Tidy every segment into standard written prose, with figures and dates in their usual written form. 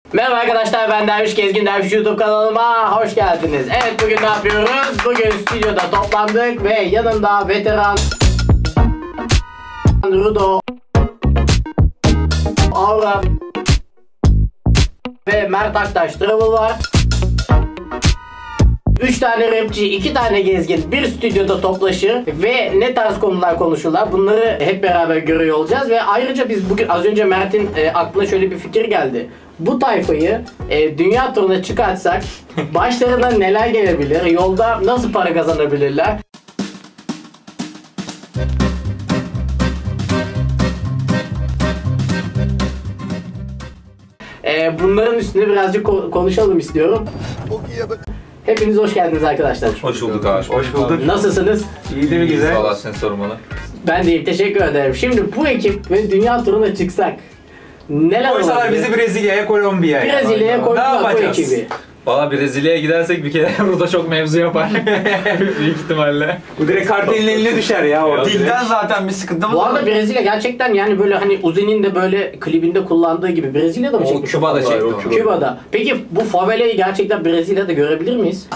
Merhaba arkadaşlar, ben Derviş Gezgin, Derviş YouTube kanalıma hoş geldiniz. Evet, bugün ne yapıyoruz? Bugün stüdyoda toplandık ve yanımda veteran Rudo, Aura ve Mert Aktaş Travel var. 3 tane rapçi, 2 tane gezgin bir stüdyoda toplaşır ve ne tarz konular konuşurlar, bunları hep beraber görüyor olacağız. Ve ayrıca biz bugün, az önce Mert'in aklına şöyle bir fikir geldi. Bu tayfayı dünya turuna çıkartsak başlarına neler gelebilir, yolda nasıl para kazanabilirler? Bunların üstüne birazcık konuşalım istiyorum. Hepiniz hoş geldiniz arkadaşlar. Hoş bulduk abi. Hoş bulduk. Nasılsınız? İyi değil mi, güzel? Valla seni sormalı. Ben deyim, teşekkür ederim. Şimdi bu ekip ve dünya turuna çıksak neler olur? Koysalar bizi Brezilya'ya, Kolombiya'ya. Brezilya'ya koydular bu ekibi. Valla Brezilya'ya gidersek bir kere burada çok mevzu yapar. Büyük ihtimalle. Bu direkt kartelin eline düşer ya o. Dilden zaten bir sıkıntımız Bu var. arada Brezilya gerçekten yani böyle hani Uzi'nin de böyle klibinde kullandığı gibi Brezilya'da mı O çekmiş? Küba'da çekti onu. Küba'da. Peki bu favelayı gerçekten Brezilya'da görebilir miyiz?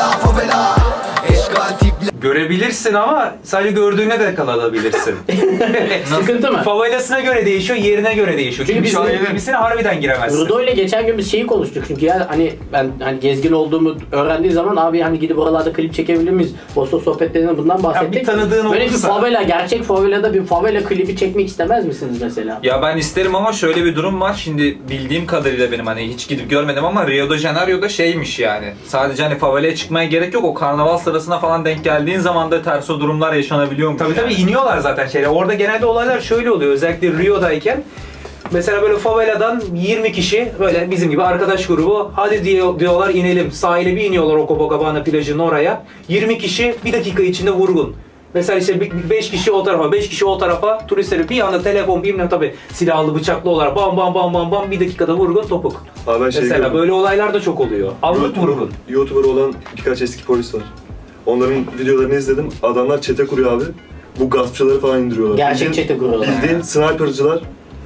Görebilirsin ama sadece gördüğüne de kalabilirsin. Sıkıntı mı? Favelasına göre değişiyor, yerine göre değişiyor. Çünkü biz şu an evimizine harbiden giremezsin. Rudo ile geçen gün biz şeyi konuştuk çünkü ya hani ben hani gezgin olduğumu öğrendiği zaman abi hani gidip oralarda klip çekebilir miyiz? Bosta sohbetlerinden bundan bahsettik. bir tanıdığın böyle olursa. bir favela, gerçek favelada bir favela klibi çekmek istemez misiniz mesela? Ya ben isterim ama şöyle bir durum var. Şimdi bildiğim kadarıyla benim hani hiç gidip görmedim ama Rio de Janeiro'da şeymiş yani. Sadece hani favelaya çıkmaya gerek yok. O karnaval sırasına falan denk geldiğin zaman da ters o durumlar yaşanabiliyormuş. Tabii iniyorlar zaten şeyler. Orada genelde olaylar şöyle oluyor. Özellikle Rio'dayken mesela böyle faveladan 20 kişi böyle bizim gibi arkadaş grubu hadi diyorlar inelim. Sahile bir iniyorlar o Copacabana plajının oraya. 20 kişi bir dakika içinde vurgun. Mesela işte 5 kişi o tarafa, 5 kişi o tarafa, turistleri bir anda telefon bilmem tabii silahlı bıçaklı olarak bam bam bam bam bam bir dakikada vurgun topuk. Abi ben Mesela böyle olaylar da çok oluyor. Anlık vurgun. YouTuber olan birkaç eski polis var. Onların videolarını izledim. Adamlar çete kuruyor abi. Bu gaspçıları falan indiriyorlar. Gerçek çete kuruyorlar. Bildiğin sniper'cılar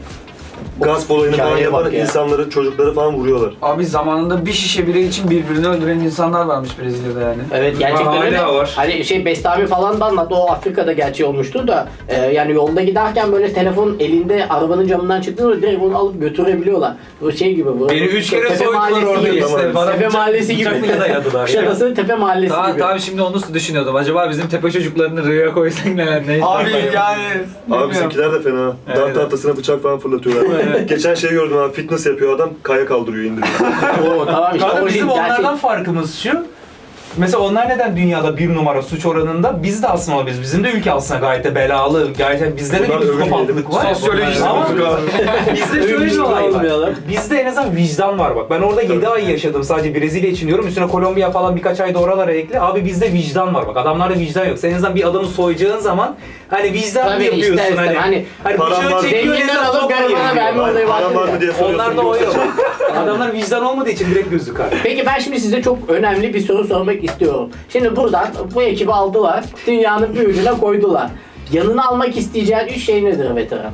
gasp olayını falan hikayeye bak yaparak ya. insanları, çocukları falan vuruyorlar. Abi zamanında bir şişe bira için birbirini öldüren insanlar varmış Brezilya'da yani. Evet, gerçekten Hala öyle. var. Hani şey Bestami falan da anlattı. O Afrika'da gerçi olmuştu da yani yolda giderken böyle telefon elinde arabanın camından çıktığında direkt onu alıp götürebiliyorlar. Bu şey gibi bu. Beni 3 kere Tepe soydular Mahallesi orada gibi. işte. Bana Tepe Mahallesi gibi. bıçakla dayadılar. Kuşadası Tepe Mahallesi gibi. Tabii şimdi onu düşünüyordum. Acaba bizim tepe çocuklarını Rio'ya koysak neler ne? Abi yani Abi bizimkiler de fena. Dağ tahtasına bıçak falan fırlatıyorlar. Geçen şey gördüm abi, fitness yapıyor adam, kaya kaldırıyor, indiriyor. Oo, tamam işte Kanka o bizim gerçek. onlardan farkımız şu. Mesela onlar neden dünyada bir numara suç oranında? Biz de aslında bizim de ülke aslında gayet de belalı, gayet de bizde de Bunlar bir övünmeyelim. psikopatlık var. Sosyolojisi Ama bozuk abi. bizde şöyle bir olay var. Olmayalım. Bizde en azından vicdan var bak. Ben orada 7 ay yaşadım sadece Brezilya için diyorum. Üstüne Kolombiya falan birkaç ay da oralara ekle. Abi bizde vicdan var bak. Adamlarda vicdan yok. Sen en azından bir adamı soyacağın zaman hani vicdan Tabii, yapıyorsun ister istemez. hani. Hani Param bıçağı var. çekiyor Zenginden elinden alıp sokuyor garibana diyor. verme olayı Param var var. mı diye soruyorsun. Onlarda o yok. Adamlar vicdan olmadığı için direkt gözü kar. Peki ben şimdi size çok önemli bir soru sormak istiyorum. Şimdi buradan bu ekibi aldılar, dünyanın bir ucuna koydular. Yanına almak isteyeceğin 3 şey nedir veteran?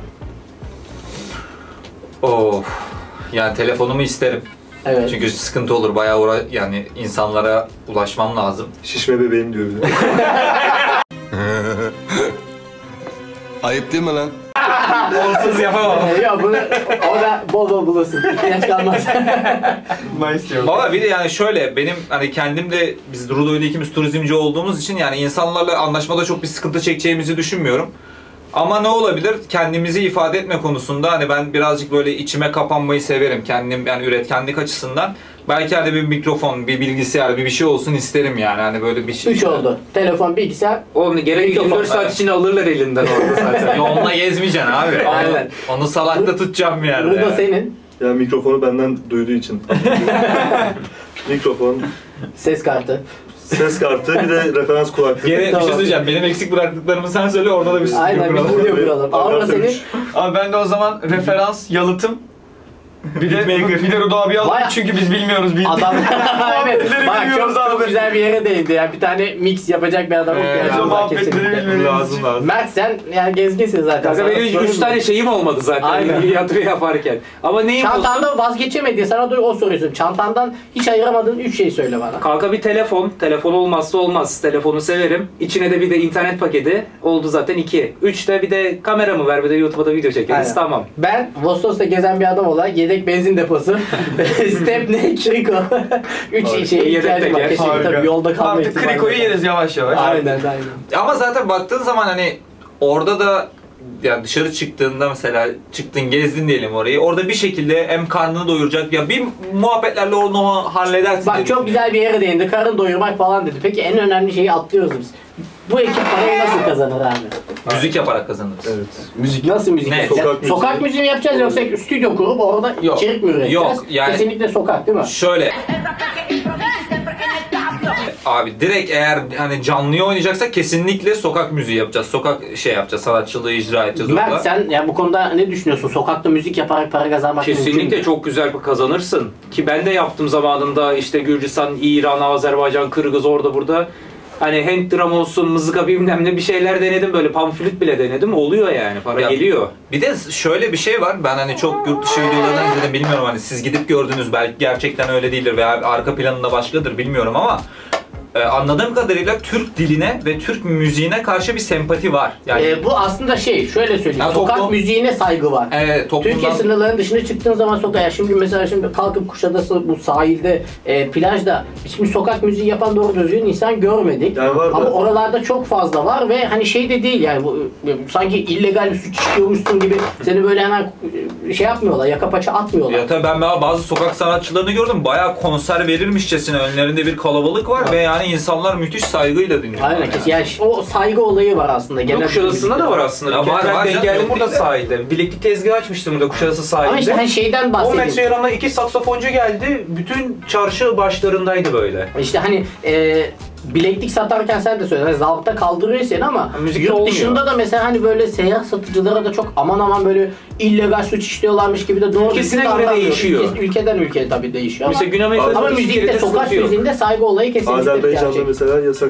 Of. Yani telefonumu isterim. Evet. Çünkü sıkıntı olur. Bayağı yani insanlara ulaşmam lazım. Şişme bebeğim diyor bir de. Ayıp değil mi lan? Onsuz yapamam. Ya bunu orada bol bol bulursun. İhtiyaç kalmaz. Valla bir de yani şöyle benim hani kendim de biz Rudo ile ikimiz turizmci olduğumuz için yani insanlarla anlaşmada çok bir sıkıntı çekeceğimizi düşünmüyorum. Ama ne olabilir? Kendimizi ifade etme konusunda hani ben birazcık böyle içime kapanmayı severim. Kendim yani üretkenlik açısından. Belki hani bir mikrofon, bir bilgisayar, bir şey olsun isterim yani. Hani böyle bir şey. 3 oldu. Telefon, bilgisayar. Oğlum gerek Mikrofon. 24 saat içinde alırlar elinden orada zaten. Ya onunla gezmeyeceksin abi. Aynen. Onu salakta tutacağım bir yerde. Burada yani. senin Ya mikrofonu benden duyduğu için. Mikrofon, ses kartı. ses kartı, bir de referans kulaklığı. Gene bir Tamam. şey söyleyeceğim. Benim eksik bıraktıklarımı sen söyle orada da bir stüdyo Aynen, bir kuralım. stüdyo kuralım. Avra senin. abi ben de o zaman referans, yalıtım Bir de Rudo abi alalım Bayağı- çünkü biz bilmiyoruz. Adam evet, bak bilmiyoruz çok abi. güzel bir yere değindi ya. Bir tane mix yapacak bir adam ihtiyacımız var muhabbetleri kesinlikle. bilmiyoruz. Lazım. Mert sen yani gezginsin zaten. Kanka Sana benim sorun 3 mu? tane şeyim olmadı zaten Aynen. yatırı yaparken. Ama neyim olsun? Çantanda vazgeçemedi. Sana da o soruyorsun. Çantandan hiç ayıramadığın 3 şey söyle bana. Kanka bir telefon. Telefon olmazsa olmaz. Telefonu severim. İçine de bir de internet paketi. Oldu zaten 2. 3 de bir de kameramı ver, bir de YouTube'a da video çekeriz. Aynen. Tamam. Ben Vostos'ta gezen bir adam olarak yedek benzin deposu, Stepney, Kriko. 3 şey Yedek ihtiyacım var. teker. Kesinlikle Harika. tabii yolda kalma Artık ihtimali Kriko'yu yok. yeriz yavaş yavaş. Aynen. Ama zaten baktığın zaman hani orada da yani dışarı çıktığında mesela çıktın gezdin diyelim orayı. Orada bir şekilde hem karnını doyuracak ya bir muhabbetlerle onu halledersin. Bak diye çok güzel bir yere değindi. Karın doyurmak falan dedi. Peki en önemli şeyi atlıyoruz biz. Bu ekip parayı nasıl kazanır abi? Müzik yaparak kazanırız. Evet. Müzik nasıl müzik Ne? yapacağız? Sokak müziği. Sokak müziği mi yapacağız yoksa stüdyo kurup orada Yok. içerik mi üreteceğiz? Yok, yani- Kesinlikle sokak değil mi? Şöyle. Abi direkt eğer hani canlıya oynayacaksak kesinlikle sokak müziği yapacağız. Sokak şey yapacağız, sanatçılığı icra edeceğiz orada. Mert sen ya bu konuda ne düşünüyorsun? Sokakta müzik yaparak para kazanmak mümkün Kesinlikle mü? çok güzel kazanırsın. Ki ben de yaptım zamanında işte Gürcistan, İran, Azerbaycan, Kırgız orada burada. Hani hand drum olsun, mızıka bilmem ne bir şeyler denedim, böyle pamflüt bile denedim. Oluyor yani, para Ya, geliyor. Bir de şöyle bir şey var. Ben hani çok yurt dışı videolardan izledim, bilmiyorum hani siz gidip gördünüz, belki gerçekten öyle değildir veya arka planında başkadır bilmiyorum ama anladığım kadarıyla Türk diline ve Türk müziğine karşı bir sempati var. Yani Bu aslında şöyle söyleyeyim. Ya Sokak toplum- müziğine saygı var. toplumdan Türkiye sınırlarının dışına çıktığın zaman sokağa, ya şimdi mesela kalkıp Kuşadası bu sahilde, plajda şimdi sokak müziği yapan doğru düzgün insan görmedik. Yani var da- Ama oralarda çok fazla var ve hani şey de değil yani bu sanki illegal bir suç işliyormuşsun gibi seni böyle hemen şey yapmıyorlar, yaka paça atmıyorlar. ya tabii ben bazı sokak sanatçılarını gördüm. Bayağı konser verirmişçesine önlerinde bir kalabalık var ve yani insanlar müthiş saygıyla dinliyorlar. Aynen kesin. Yani o saygı olayı var aslında. Yok, Genel Kuşadası'nda da var aslında. Ya Bir kere var, ben var denk canım, geldim yok burada değil de. sahilde. Bileklik tezgahı açmıştım burada Kuşadası sahilde. Ama işte hani şeyden 10 bahsedeyim. metre yanına 2 saksafoncu geldi. Bütün çarşı başlarındaydı böyle. İşte hani bileklik satarken sen de söyledin. Hani zabıta kaldırıyor seni ama müzikte yurt olmuyor. dışında da mesela hani böyle seyyar satıcılara da çok aman böyle illegal suç işliyorlarmış gibi de doğru Ülkesine düzgün göre davranmıyor. değişiyor. Ülkeden ülkeye tabii değişiyor Mesela Güney Amerika'da ama hiçbir müzikte, yerde sokak sıkıntı yok. müziğinde saygı olayı kesinlikle bir Azerbaycan'da gerçek. mesela yasak.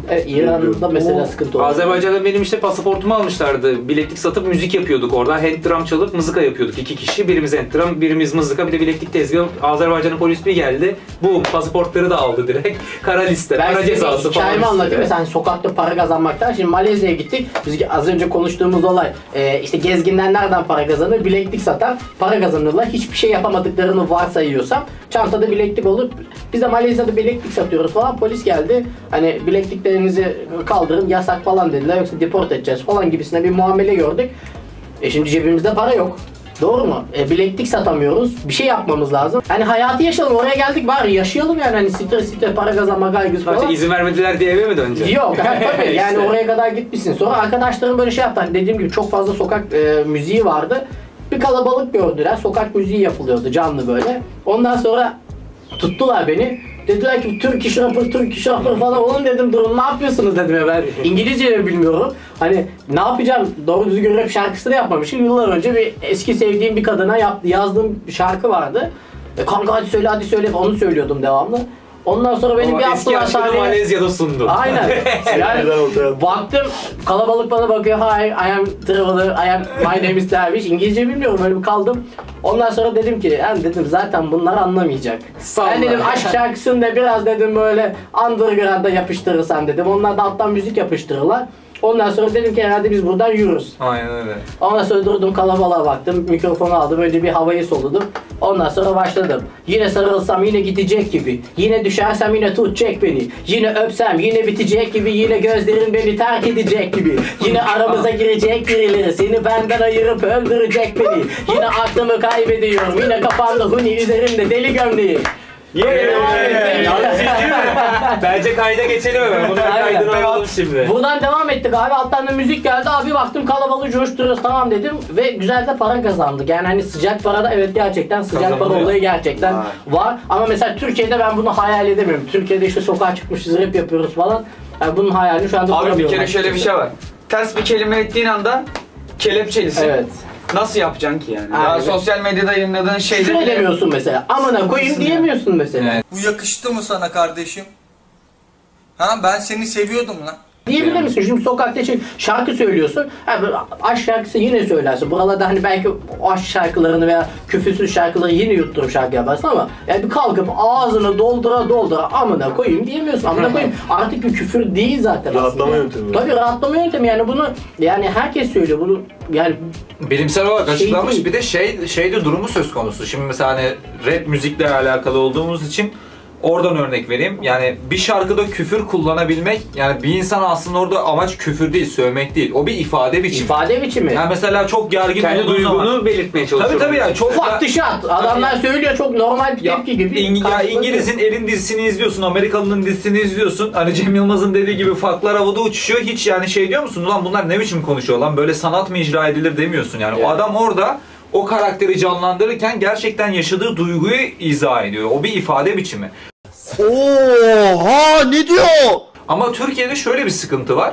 İran'da mesela sıkıntı oluyor. Azerbaycan'da benim işte pasaportumu almışlardı. Bileklik satıp müzik yapıyorduk orada. Hand drum çalıp mızıka yapıyorduk 2 kişi. Birimiz hand drum, birimiz mızıka, bir de bileklik tezgahı. Azerbaycan'ın polis bir geldi. Bu pasaportları da aldı direkt. Kara liste, Ben para size bir cezası falan. hikayemi anlatayım. istedi. Mesela hani sokakta para kazanmaktan. Şimdi Malezya'ya gittik. Biz az önce konuştuğumuz olay. İşte gezginler nereden para kazanır? Bileklik satar. Para kazanırlar. Hiçbir şey yapamadıklarını varsayıyorsam. Çantada bileklik olur. Biz de Malezya'da bileklik satıyoruz falan. Polis geldi. Hani bilekliklerinizi kaldırın, yasak falan dediler. Yoksa deport edeceğiz falan gibisine bir muamele gördük. Şimdi cebimizde para yok. Doğru mu? Bileklik satamıyoruz. Bir şey yapmamız lazım. Hani hayatı yaşayalım. Oraya geldik bari yaşayalım yani. Hani stres para kazanma kaygısı falan. Sadece izin vermediler diye eve mi döneceksin? Yok tabii yani İşte. oraya kadar gitmişsin. Sonra arkadaşlarım böyle şey yaptı. Hani dediğim gibi çok fazla sokak müziği vardı. Bir kalabalık gördüler. Sokak müziği yapılıyordu canlı böyle. Ondan sonra tuttular beni. Dediler ki Turkish rapper falan. Oğlum dedim durun ne yapıyorsunuz dedim ya ben İngilizce de bilmiyorum. Hani ne yapacağım doğru düzgün rap şarkısı da yapmamışım. Yıllar önce bir eski sevdiğim bir kadına yazdığım bir şarkı vardı. Kanka hadi söyle onu söylüyordum devamlı. Ondan sonra beni Ama bir eski hafta aşkını sahneye... Malezya'da sundu. Aynen. Yani Güzel ortaya. baktım kalabalık bana bakıyor. Hi, I am Traveler, I am my name is Derviş. İngilizce bilmiyorum öyle bir kaldım. Ondan sonra dedim ki yani dedim zaten bunlar anlamayacak. Salla. Ben dedim aşk şarkısını da biraz dedim böyle underground'a yapıştırırsan dedim. Onlar da alttan müzik yapıştırırlar. Ondan sonra dedim ki herhalde biz buradan yürürüz. Aynen öyle. Ondan sonra durdum kalabalığa baktım, mikrofonu aldım, önce bir havayı soludum. Ondan sonra başladım. Yine sarılsam yine gidecek gibi, yine düşersem yine tutacak beni. Yine öpsem yine bitecek gibi, yine gözlerin beni terk edecek gibi. Yine aramıza girecek birileri, seni benden ayırıp öldürecek beni. Yine aklımı kaybediyorum, yine kafamda huni, üzerimde deli gömleği. Yalnız Evet. değil mi? Bence kayda geçelim hemen. Bunun Aynen. kaydını alalım şimdi. Buradan devam ettik abi. Alttan da müzik geldi. Abi baktım kalabalığı coşturuyoruz tamam dedim. Ve güzel de para kazandık. Yani hani sıcak parada evet gerçekten sıcak para Kazanılıyor. olayı gerçekten var. Ama mesela Türkiye'de ben bunu hayal edemiyorum. Türkiye'de işte sokağa çıkmışız rap yapıyoruz falan. Yani bunun hayalini şu anda Abi bir kuramıyorum kere şöyle bir açıkçası. şey var. Ters bir kelime ettiğin anda kelepçelisin. Evet. Nasıl yapacaksın ki yani? Aynen. Daha sosyal medyada yayınladığın Küfür şeyleri... edemiyorsun mesela. Amına koyayım diyemiyorsun mesela. Evet. Bu yakıştı mı sana kardeşim? Ha ben seni seviyordum lan. Diyebilir misin? Şimdi sokakta şarkı söylüyorsun. Ha, aşk şarkısı yine söylersin. Buralarda hani belki o aşk şarkılarını veya küfürsüz şarkıları yine yutturup şarkı yaparsın ama yani bir kalkıp ağzını doldura amına koyayım diyemiyorsun. Amına koyayım artık bir küfür değil zaten Rahatlama aslında. yöntemi. Tabii rahatlama yöntemi yani bunu yani herkes söylüyor bunu yani Bilimsel olarak açıklanmış. değil. Bir de şeyde durumu söz konusu. Şimdi mesela hani rap müzikle alakalı olduğumuz için oradan örnek vereyim. Yani bir şarkıda küfür kullanabilmek, yani bir insan aslında orada amaç küfür değil, sövmek değil. O bir ifade biçimi. ifade biçimi. Yani mesela çok gergin Kendi olduğun duygunu zaman... belirtmeye çalışıyor. Tabii yani çok... Ufak dışı at. Adamlar söylüyor çok normal bir tepki gibi. İngiliz'in Elin dizisini izliyorsun, Amerikalı'nın dizisini izliyorsun. Hani Cem Yılmaz'ın dediği gibi farklar havada uçuşuyor. Hiç yani şey diyor musun? Ulan bunlar ne biçim konuşuyor lan? Böyle sanat mı icra edilir demiyorsun yani. O adam orada o karakteri canlandırırken gerçekten yaşadığı duyguyu izah ediyor. O bir ifade biçimi. Oha ne diyor? Ama Türkiye'de şöyle bir sıkıntı var.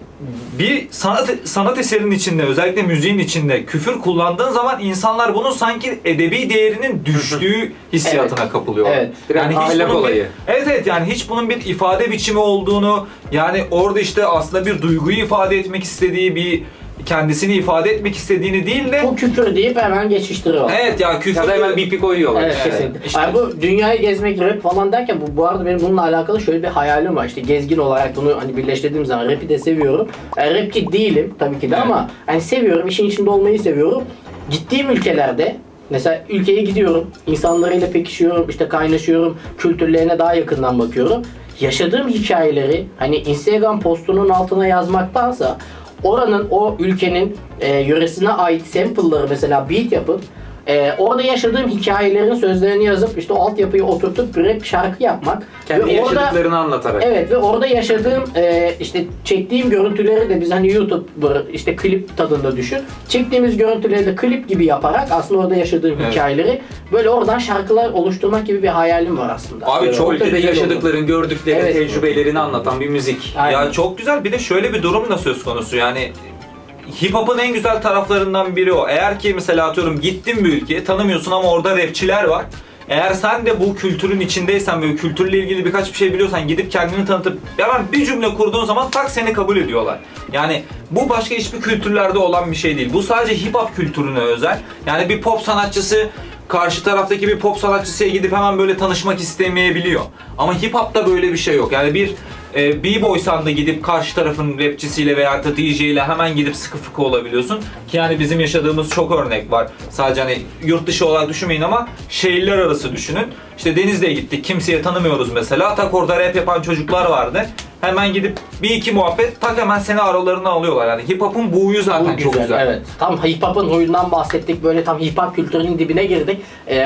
Bir sanat eserinin içinde, özellikle müziğin içinde küfür kullandığın zaman insanlar bunun sanki edebi değerinin düştüğü hissiyatına kapılıyorlar. Evet. Biraz hiç ahlak bunun olayı. Evet yani hiç bunun bir ifade biçimi olduğunu, yani orada işte aslında bir duyguyu ifade etmek istediği, bir kendisini ifade etmek istediğini değil de Bu küfür deyip hemen geçiştiriyor. evet ya küfür Ya da hemen bipi koyuyorlar. Evet, kesinlikle. işte. Yani bu dünyayı gezmek, rap falan derken bu arada benim bununla alakalı şöyle bir hayalim var. İşte gezgin olarak bunu hani birleştirdiğim zaman rap'i de seviyorum. Yani rapçi değilim tabii ki de ama hani seviyorum, işin içinde olmayı seviyorum. Gittiğim ülkelerde mesela ülkeye gidiyorum, insanlarıyla pekişiyorum, işte kaynaşıyorum, kültürlerine daha yakından bakıyorum. Yaşadığım hikayeleri hani Instagram postunun altına yazmaktansa oranın, o ülkenin yöresine ait sample'ları mesela beat yapıp orada yaşadığım hikayelerin sözlerini yazıp işte o altyapıyı oturtup bir rap şarkı yapmak. Kendi ve orada, yaşadıklarını anlatarak. evet ve orada yaşadığım işte çektiğim görüntüleri de biz hani YouTuber işte klip tadında düşün. Çektiğimiz görüntüleri de klip gibi yaparak aslında orada yaşadığım hikayeleri böyle oradan şarkılar oluşturmak gibi bir hayalim var aslında. Abi Böyle çok ortada Ülkede güzel olur. yaşadıkların, gördüklerini, Evet. tecrübelerini anlatan bir müzik. Aynen. Ya çok güzel. Bir de şöyle bir durum da söz konusu. Yani hip hop'un en güzel taraflarından biri o. Eğer ki mesela atıyorum gittin bir ülkeye, tanımıyorsun ama orada rapçiler var. Eğer sen de bu kültürün içindeysen, böyle kültürle ilgili birkaç bir şey biliyorsan, gidip kendini tanıtıp hemen bir cümle kurduğun zaman tak seni kabul ediyorlar. Yani bu başka hiçbir kültürlerde olan bir şey değil. Bu sadece hip hop kültürüne özel. Yani bir pop sanatçısı karşı taraftaki bir pop sanatçısıya gidip hemen böyle tanışmak istemeyebiliyor. Ama hip hop'ta böyle bir şey yok. Yani bir B-boysan da gidip karşı tarafın rapçisiyle veya da DJ ile hemen gidip sıkı fıkı olabiliyorsun. Ki yani bizim yaşadığımız çok örnek var. Sadece hani yurt dışı olarak düşünmeyin ama şehirler arası düşünün. İşte Denizli'ye gittik, kimseye tanımıyoruz mesela. Tak orada rap yapan çocuklar vardı. Hemen gidip bir iki muhabbet, tak hemen seni aralarına alıyorlar. Yani hip hop'un bu huyu zaten Bu çok güzel. Evet. Tam hip hop'un huyundan bahsettik. Böyle tam hip hop kültürünün dibine girdik.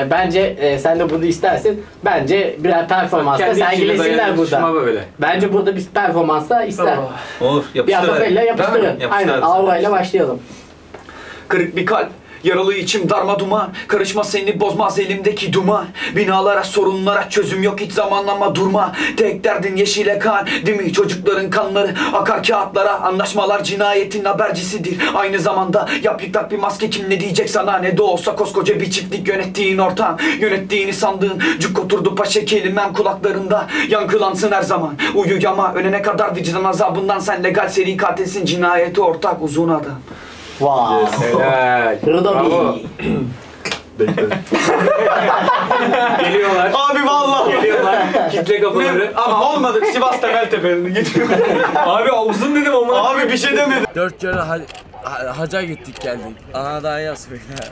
Bence sen de bunu istersin. Bence birer performansta Kendi içine sergilesinler dayanışma burada. böyle. Bence burada bir performansa ister. Olur, Bir yapıştır. akapella Değil yapıştırın. mi? Yapıştır. Aynen. Aura'yla başlayalım. Kırık bir kalp, yaralı içim darma duman. Karışma seni bozmaz elimdeki duman. Binalara, sorunlara çözüm yok, hiç zamanlama durma. Tek derdin yeşile kan, değil mi? Çocukların kanları akar kağıtlara. Anlaşmalar cinayetin habercisidir. Aynı zamanda yap yıktak bir maske, kim ne diyecek sana? Ne de olsa koskoca bir çiftlik yönettiğin ortam. Yönettiğini sandığın cuk oturdu paşa, kelimem kulaklarında yankılansın her zaman. Uyuyama önene kadar vicdan azabından. Sen legal seri katilsin, cinayeti ortak uzun adam. Vay. Helal. Rıda Bravo. Bekle. Geliyorlar. Abi vallahi. Geliyorlar. Kitle kapıları. Ama olmadı. Sivas Temeltepe'nin getiriyor. Abi uzun dedim ama. Abi bir şey demedim. 4 kere haca gittik geldik. Ana daha yaz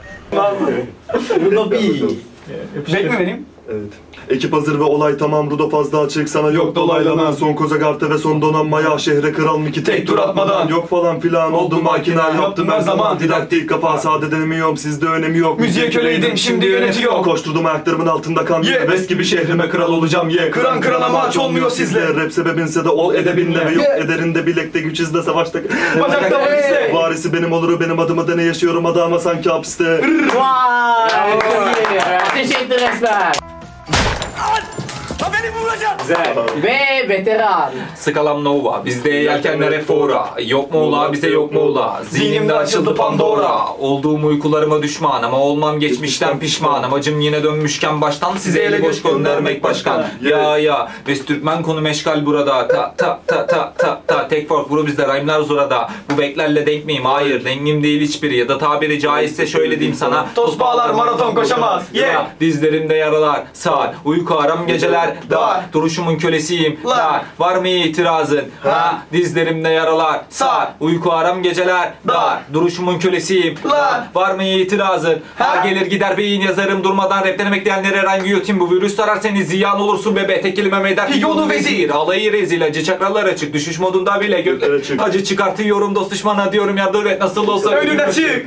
Rıda Bekle vereyim. Evet. Ekip hazır ve olay tamam. Rudo fazla açık, sana yok dolaylama. Son koza kartı ve son donanmaya. Şehre kral Miki tek tur atmadan. Yok falan filan oldum makina, yaptım her zaman. Didaktik kafa sade denemiyorum, sizde önemi yok. Müziğe köleydim, şimdi yönetiyor. Koşturdum ayaklarımın altında kan. Ves gibi şehrime kral olacağım ye. Kıran kırana maç olmuyor sizle. Rap sebebinse de ol edebinle. Ve yok ederinde bilekte güç izle savaşta. Bacakta var ise. Varisi benim olur, benim adıma da ne yaşıyorum adama sanki hapiste. Vay. Teşekkür resmen. Güzel. Ve veteran. Skalam Nova, bizde yelkenlere fora. Yok mu ola, bize yok mu ola. Zihnimde açıldı Pandora. Olduğum uykularıma düşman ama olmam geçmişten pişman. Amacım yine dönmüşken baştan size eli boş göndermek başkan. Ya, West Türkmen konu meşgal burada. Ta, tek fark bro bizde rhyme'lar zorada. Bu beklerle denk miyim? Hayır, dengim değil hiçbiri. Ya da tabiri caizse şöyle diyeyim sana. Toz bağlar maraton koşamaz. Yeah. Dizlerimde yaralar, sağ. Uyku aram geceler, dar. Duruşumun kölesiyim, dar. Var mı itirazın? Ha. Dizlerimde yaralar, sağ. Uyku aram geceler, dar. Duruşumun kölesiyim, dar. Var mı itirazın? Ha. Gelir gider beyin yazarım durmadan rapten bekleyenlere rhyme giyotin. Bu virüs sarar seni ziyan olursun bebe. Tek kelime eder yolu vezir. Alayı rezil acı çakralar açık. Düşüş modunda bile acı çıkartıyorum dost düşmana diyorum yardım et nasıl olsa önüne çık.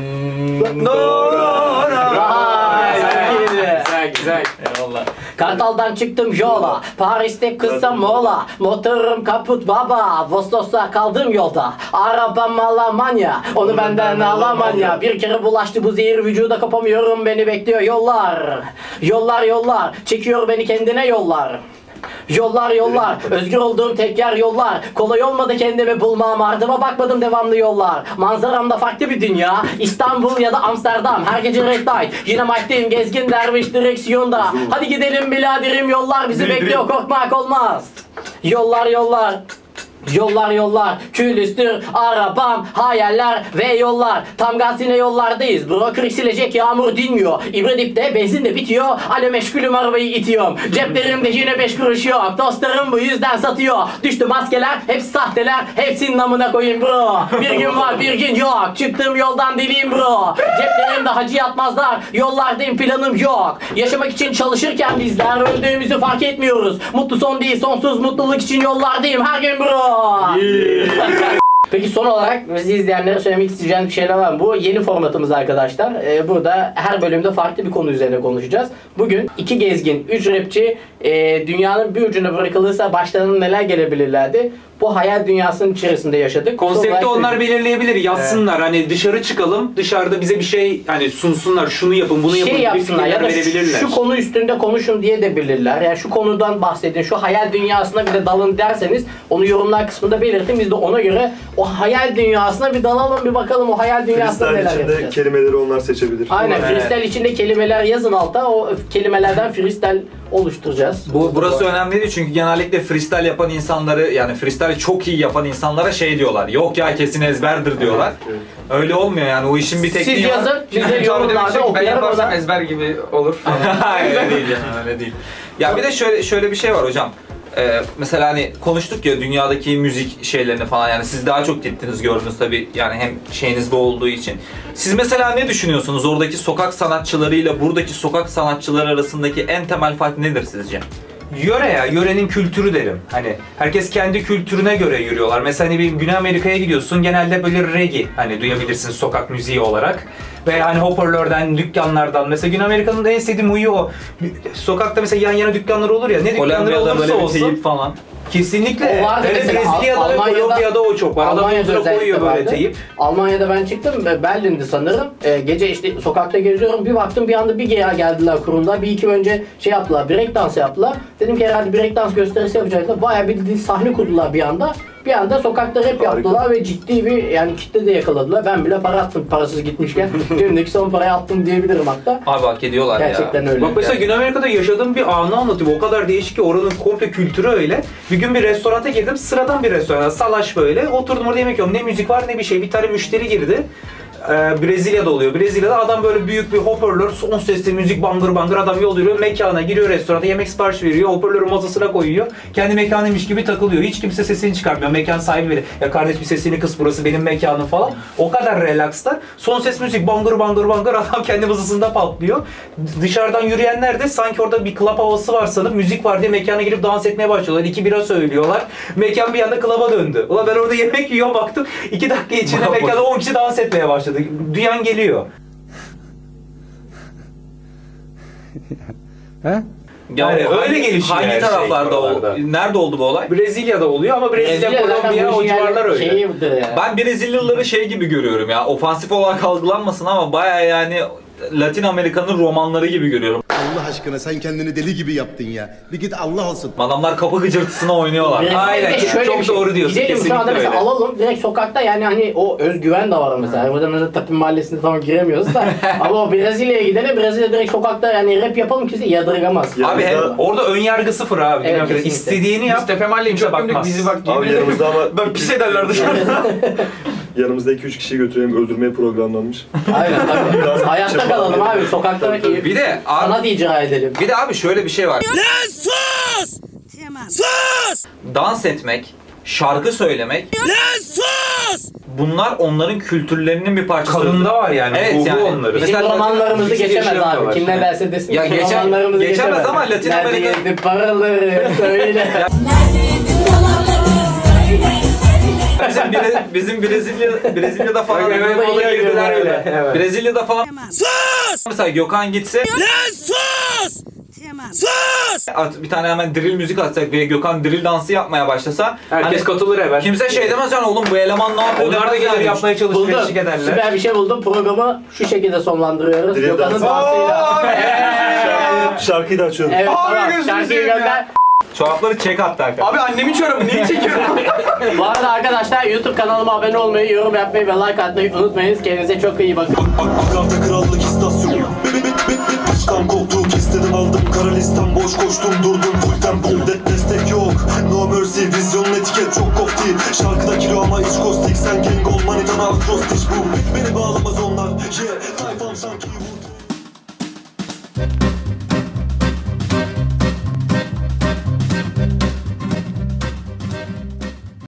Güzel. Eyvallah. Kartal'dan çıktım yola, Paris'te kısa mola, motorum kaput baba, Vostos'ta kaldım yolda, arabam Almanya, onu benden Almanya, bir kere bulaştı bu zehir vücuda kapamıyorum beni bekliyor yollar, yollar, çekiyor beni kendine yollar. Yollar, özgür olduğum tek yer yollar. Kolay olmadı kendimi bulmam, ardıma bakmadım devamlı yollar. Manzaramda farklı bir dünya, İstanbul ya da Amsterdam. Her gece red light, yine might'teyim, gezgin derviş direksiyonda. Hadi gidelim biraderim yollar bizi bekliyor, korkmak olmaz. Yollar, külüstür, arabam, hayaller ve yollar. Tam gaz yine yollardayız. Broker silecek yağmur dinmiyor. İbredip'te benzin de bitiyor. Alo meşgulüm arabayı itiyorum. Ceplerimde yine 5 kuruş yok. Dostlarım bu yüzden satıyor. Düştü maskeler, hepsi sahteler. Hepsinin namına koyayım bro. Bir gün var bir gün yok. Çıktığım yoldan deliyim bro. Ceplerimde hacı yatmazlar. Yollardayım planım yok. Yaşamak için çalışırken bizler öldüğümüzü fark etmiyoruz. Mutlu son değil sonsuz mutluluk için yollardayım her gün bro. Peki son olarak bizi izleyenlere söylemek isteyeceğim bir şeyler var mı? Bu yeni formatımız arkadaşlar. Burada her bölümde farklı bir konu üzerine konuşacağız. Bugün 2 gezgin, 3 rapçi dünyanın bir ucuna bırakılırsa başlarına neler gelebilirlerdi? Bu hayal dünyasının içerisinde yaşadık. Konsepti onlar belirleyebilir, yazsınlar. Evet. Hani dışarı çıkalım, dışarıda bize bir şey hani sunsunlar, şunu yapın, bunu yapın. Yapsınlar ya da şu konu üstünde konuşun diye de bilirler. Yani şu konudan bahsedin, şu hayal dünyasına bir de dalın derseniz onu yorumlar kısmında belirtin. Biz de ona göre o hayal dünyasına bir dalalım, bir bakalım o hayal dünyasında neler yapacağız. Freestyle içinde kelimeleri onlar seçebilir. Aynen, freestyle içinde kelimeler yazın alta, o kelimelerden freestyle oluşturacağız. Burası önemli değil çünkü genellikle freestyle yapan insanları yani freestyle çok iyi yapan insanlara şey diyorlar. Yok ya kesin ezberdir diyorlar. Evet. Öyle olmuyor yani o işin bir tekniği Siz yazın, biz de yorumlarda ben okuyalım. yaparsam ezber gibi olur. öyle değil yani öyle değil. Ya bir de şöyle bir şey var hocam. Mesela hani konuştuk ya dünyadaki müzik şeylerini falan yani siz daha çok gittiniz gördünüz tabii yani hem şeyiniz bu olduğu için. Siz mesela ne düşünüyorsunuz oradaki sokak sanatçılarıyla buradaki sokak sanatçıları arasındaki en temel fark nedir sizce? Yörenin kültürü derim. Hani herkes kendi kültürüne göre yürüyorlar. Mesela hani bir Güney Amerika'ya gidiyorsun genelde böyle reggae hani duyabilirsin sokak müziği olarak. Ve hani hoparlörden, dükkanlardan. Mesela Güney Amerika'nın en sevdiğim huyu o. Sokakta mesela yan yana dükkanlar olur ya. Ne dükkanları olursa olsun. Falan. Kesinlikle. O vardı evet, mesela. Brezilya'da ve Kolombiya'da o çok var. Adam üzerine koyuyor böyle teyip. Almanya'da ben çıktım, Berlin'di sanırım. Gece işte sokakta geziyorum, bir baktım bir anda bir geldiler kurumda. Bir iki önce şey yaptılar, break dans yaptılar. Dedim ki herhalde break dans gösterisi yapacaklar. Bayağı bir sahne kurdular bir anda. Bir anda sokakta rap yaptılar ve ciddi bir yani kitle de yakaladılar. Ben bile para attım parasız gitmişken. Cebimdeki son parayı attım diyebilirim hatta. Abi hak ediyorlar gerçekten ya. Öyle. Bak mesela Güney Amerika'da yaşadığım bir anı anlatayım. O kadar değişik ki oranın komple kültürü öyle. Bir gün bir restoranta girdim. Sıradan bir restoran. Salaş böyle. Oturdum orada yemek yiyorum. Ne müzik var ne bir şey. Bir tane müşteri girdi. Brezilya'da oluyor. Brezilya'da adam böyle büyük bir hoparlör, son sesli müzik bangır bangır adam yol yürüyor. Mekana giriyor restoranda yemek sipariş veriyor. Hoparlörü masasına koyuyor. Kendi mekanıymış gibi takılıyor. Hiç kimse sesini çıkarmıyor. Mekan sahibi bile. Ya kardeş bir sesini kıs burası benim mekanım falan. O kadar relaxlar. Son ses müzik bangır bangır bangır adam kendi masasında patlıyor. Dışarıdan yürüyenler de sanki orada bir club havası var sanıp müzik var diye mekana girip dans etmeye başlıyorlar. 2 bira söylüyorlar. Mekan bir anda club'a döndü. Ulan ben orada yemek yiyorum baktım. 2 dakika içinde mekanda 10 kişi dans etmeye başladı. Duyan geliyor. Yani öyle gelişiyor. Hangi taraflarda nerede oldu bu olay? Brezilya'da oluyor ama Brezilya, Kolombiya o civarlar öyle. Yani. Ben Brezilyalıları şey gibi görüyorum ya. Ofansif olarak algılanmasın ama baya yani Latin Amerika'nın romanları gibi görüyorum. Allah aşkına sen kendini deli gibi yaptın ya. Bir git Allah olsun. Adamlar kapı gıcırtısına oynuyorlar. Aynen, Şöyle çok bir şey, doğru diyorsun, gidelim şu anda kesinlikle mesela öyle. alalım direkt sokakta, yani hani o özgüven de var mesela. Burada mesela Tapin Mahallesi'nde tamam giremiyoruz da ama o Brezilya'ya gidelim, Brezilya direkt sokakta yani rap yapalım, kimse yadırgamaz. Ya- Abi hem orada ön yargı sıfır abi. Evet, Yani kesinlikle. istediğini yap. Biz Tepe Mahalle'yi kimse çok gömdük, bakmaz. bizi bak. Abi yanımızda ama Ben pis ederler dışarıda. yanımızda 2-3 kişiyi götürelim, öldürmeye programlanmış. Aynen tabii. Hayatta kalalım abi, sokakta Bir de abi, sanat icra edelim. bir de abi şöyle bir şey var. Dans etmek, şarkı söylemek. Bunlar onların kültürlerinin bir parçası. Kanında var yani. Evet Ruhu yani. onları. Bizim Mesela- romanlarımızı Kimse geçemez abi. geçiremiyorlar. Kim ne derse desin. Ya bizim geçen- romanlarımızı geçemez ama Latin Nerede Amerika- yedi paraları söyle. Bizim Brezilya'da falan Evet, böyle o da girdiler girdiler öyle. öyle, evet. Brezilya'da falan mesela Gökhan gitse bir tane hemen drill müzik atsak ve Gökhan drill dansı yapmaya başlasa Herkes katılır hemen. kimse şey demez yani, oğlum bu eleman ne yapıyor? Onlar da demez gelir yani. yapmaya çalışır, Buldum. eşlik ederler. Süper bir şey buldum. Programı şu şekilde sonlandırıyoruz. Drill Gökhan'ın dansı. dansıyla. Şarkıyı da açıyorum. Evet Abi tamam. gözünü Şarkıyı seveyim ya. gönder. Çorapları çek hatta. Abi annemin çorabı neyi çekiyorum? Bu arada arkadaşlar YouTube kanalıma abone olmayı, yorum yapmayı ve like atmayı unutmayınız. Kendinize çok iyi bakın. Akarda krallık istasyon. Başkan koltuk istedim aldım kara listem, boş koştum durdum full tempo. Destek yok, no mercy, vizyonun etiket çok kofti. Şarkıda kilo ama iç kostik, sen gang ol manitan al cross stitch bu.